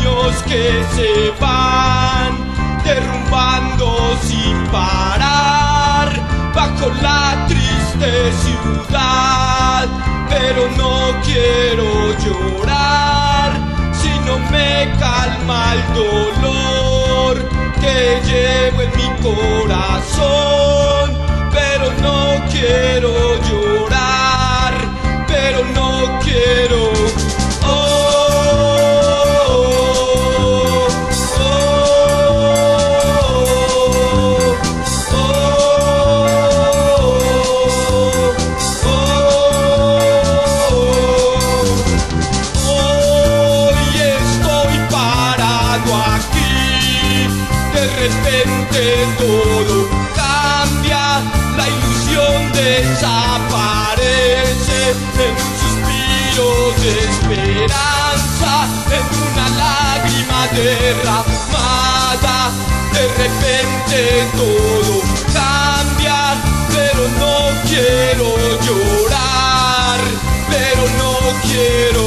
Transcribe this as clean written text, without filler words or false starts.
sueños que se van derrumbando sin parar bajo la triste ciudad. Pero no quiero llorar si no me calma el dolor que llevo en mi corazón. Pero no quiero llorar, pero no quiero. De repente todo cambia, la ilusión desaparece en un suspiro de esperanza, en una lágrima derramada. De repente todo cambia, pero no quiero llorar, pero no quiero